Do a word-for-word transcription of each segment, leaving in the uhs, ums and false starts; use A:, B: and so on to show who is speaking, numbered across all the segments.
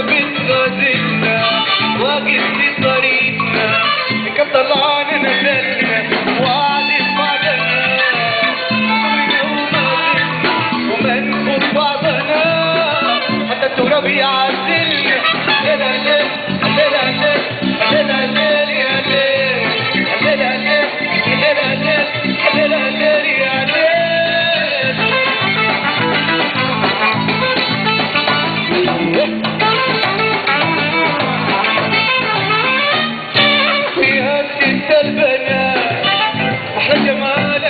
A: بتغازلنا واقف في طريقنا كم طلعنا نزلنا وعد بعدنا عمرنا وما زلنا وما نفوت بعضنا حتى التراب يعزلنا. لا لا لا لا لا لا لا لا لا يا ليل لا لا لا لا لا لا لا لا لا يا ليل. فيها ست البنات أحلى جمالا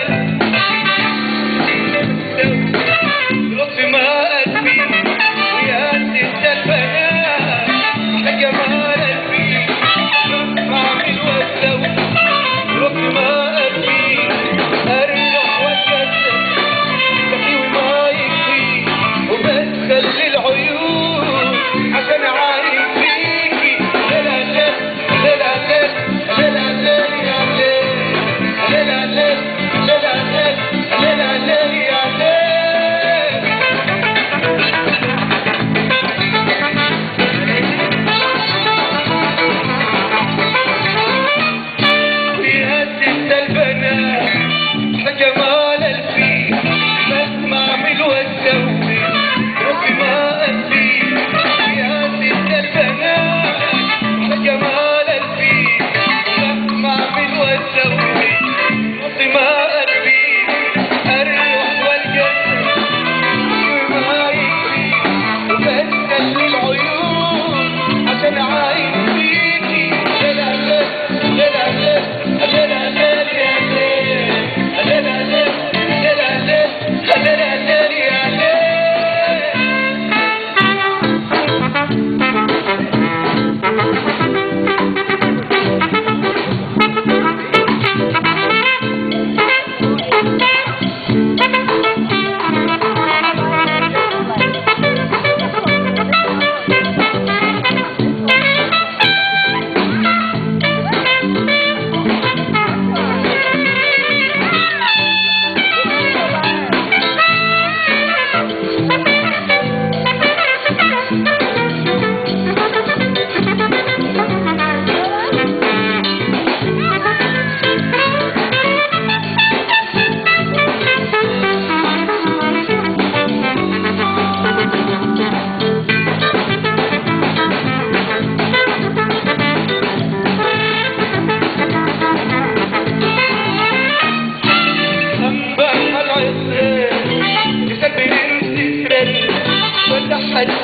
A: لطف ما أدري. فيها ست البنات أحلى جمالا مع من وسوي لطف ما أدري. أرجع وأتكسر تحيوي ما يكفي وبدخل العيون عشان أعاين فيكي. لا لا لا لا لا لا لا لا يا ليل لا لا لا لا لا لا لا لا يا ليل. فيها ست البنات جمال الفيل بسمع من واسوي ربي ما أدري. فيها ست البنات جمال الفيل بسمع من واسوي ربي ما أدري. أروح والجسد ما يكفي وبسكن للعيون عشان أعاين فيكي. لا لا لا لا لا لا لا لا يا ليل لا لا لا لا لا لا لا لا يا ليل.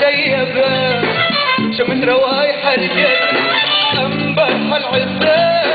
A: الديبة شمت روايح الجنة أنبح العزاب